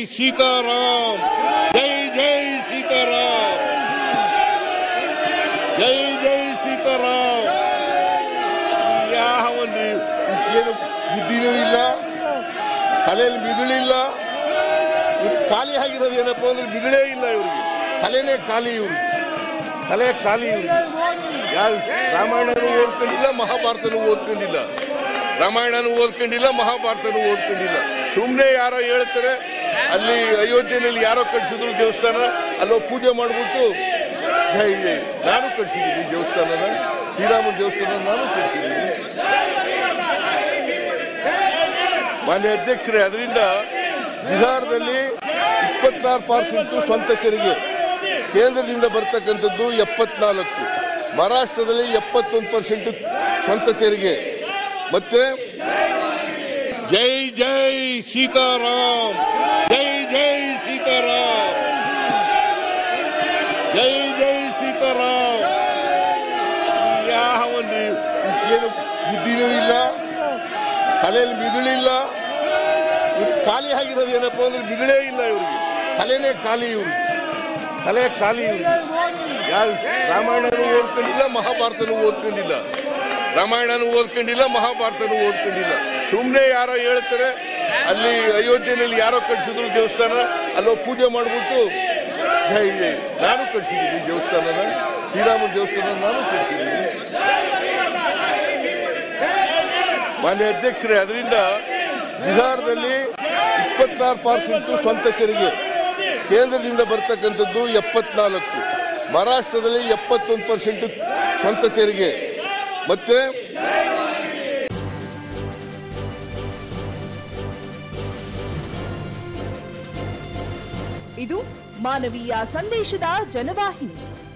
सीताराम, जय जय सीताराम, जय जय सीताराम. ಯಾವನ್ರಿ ಏನು ಬುದ್ಧಿನೂ ಇಲ್ಲ, ತಲೆಯಲ್ಲಿ ಮಿದುಳಿಲ್ಲ. ಖಾಲಿ ಆಗಿರೋದು ಏನಪ್ಪ ಅಂದ್ರೆ ಮಿದುಳೇ ಇಲ್ಲ ಇವ್ರಿಗೆ, ತಲೆನೇ ಖಾಲಿ ಇವ್ರಿಗೆ, ತಲೆ ಖಾಲಿ ಇವ್ರಿಗೆ. ಯಾವ ರಾಮಾಯಣನೂ ಓದ್ಕೊಂಡಿಲ್ಲ, ಮಹಾಭಾರತನೂ ಓದ್ಕೊಂಡಿಲ್ಲ, ರಾಮಾಯಣನೂ ಓದ್ಕೊಂಡಿಲ್ಲ, ಮಹಾಭಾರತನೂ ಓದ್ಕೊಂಡಿಲ್ಲ. ಸುಮ್ಮನೆ ಯಾರೋ ಹೇಳ್ತಾರೆ ಅಲ್ಲಿ ಅಯೋಧ್ಯೆಯಲ್ಲಿ ಯಾರೋ ಕಟ್ಸಿದ್ರು ದೇವಸ್ಥಾನ, ಅಲ್ಲೋ ಪೂಜೆ ಮಾಡ್ಬಿಟ್ಟು ಜೈ ಜೈ ನಾನು ಕಟ್ಸಿದ್ದೀನಿ ದೇವಸ್ಥಾನನ, ಶ್ರೀರಾಮನ ದೇವಸ್ಥಾನ ನಾನು ಕಟ್ಸಿದ್ದೀನಿ. ಮಾನ್ಯ ಅಧ್ಯಕ್ಷರೇ, ಅದರಿಂದ ಬಿಹಾರದಲ್ಲಿ 26% ಸ್ವಂತ ತೆರಿಗೆ, ಕೇಂದ್ರದಿಂದ ಬರ್ತಕ್ಕಂಥದ್ದು 74%, ಮಹಾರಾಷ್ಟ್ರದಲ್ಲಿ 71% ಸ್ವಂತ ತೆರಿಗೆ. ಮತ್ತೆ ಜೈ ಜೈ ಸೀತಾರಾಮ್, ಜೈ ಜೈ ಸೀತಾರಾಮ್, ಜೈ ಜೈ ಸೀತಾರಾಮ್. ಯಾವನ್ರಿ ಏನು ಬುದ್ಧಿನೂ ಇಲ್ಲ, ತಲೆಯಲ್ಲಿ ಮಿದುಳಿಲ್ಲ. ಖಾಲಿ ಆಗಿರೋದು ಏನಪ್ಪ ಅಂದ್ರೆ ಮಿದುಳೇ ಇಲ್ಲ ಇವ್ರಿಗೆ, ತಲೆನೇ ಖಾಲಿ ಇವ್ರಿಗೆ, ತಲೆ ಖಾಲಿ ಇವ್ರಿಗೆ. ಯಾವ ರಾಮಾಯಣನೂ ಓದ್ಕೊಂಡಿಲ್ಲ, ಮಹಾಭಾರತನೂ ಓದ್ಕೊಂಡಿಲ್ಲ, ರಾಮಾಯಣನೂ ಓದ್ಕೊಂಡಿಲ್ಲ, ಮಹಾಭಾರತನೂ ಓದ್ಕೊಂಡಿಲ್ಲ. ಸುಮ್ಮನೆ ಯಾರೋ ಹೇಳ್ತಾರೆ ಅಲ್ಲಿ ಅಯೋಧ್ಯೆಯಲ್ಲಿ ಯಾರೋ ಕಟ್ಸಿದ್ರು ದೇವಸ್ಥಾನ, ಅಲ್ಲೋ ಪೂಜೆ ಮಾಡ್ಬಿಟ್ಟು ಜೈ ಜೈ ನಾನು ಕಟ್ಸಿದ್ದೀನಿ ದೇವಸ್ಥಾನನ, ಶ್ರೀರಾಮನ ದೇವಸ್ಥಾನ ನಾನು ಕಟ್ಸಿದ್ದೀನಿ. ಮಾನ್ಯ ಅಧ್ಯಕ್ಷರೇ, ಅದರಿಂದ ಬಿಹಾರದಲ್ಲಿ 26% ಸ್ವಂತ ತೆರಿಗೆ, ಕೇಂದ್ರದಿಂದ ಬರ್ತಕ್ಕಂಥದ್ದು 74%, ಮಹಾರಾಷ್ಟ್ರದಲ್ಲಿ 71% ಸ್ವಂತ ತೆರಿಗೆ. ಮತ್ತೆ ಇದು ಮಾನವೀಯ ಸಂದೇಶದ ಜನವಾಹಿನಿ.